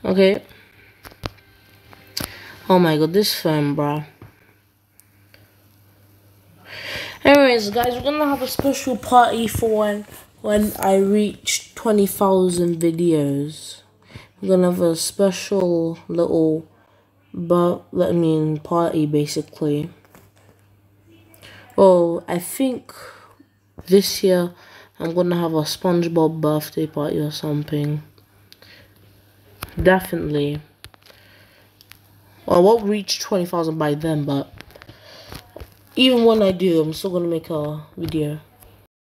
Okay. Oh my god, this phone, bruh. Anyways, guys, we're gonna have a special party for when I reach 20,000 videos. We're gonna have a special little party basically. Oh, I think this year I'm gonna have a SpongeBob birthday party or something. Definitely. Well, I won't reach 20,000 by then, but even when I do, I'm still gonna make a video.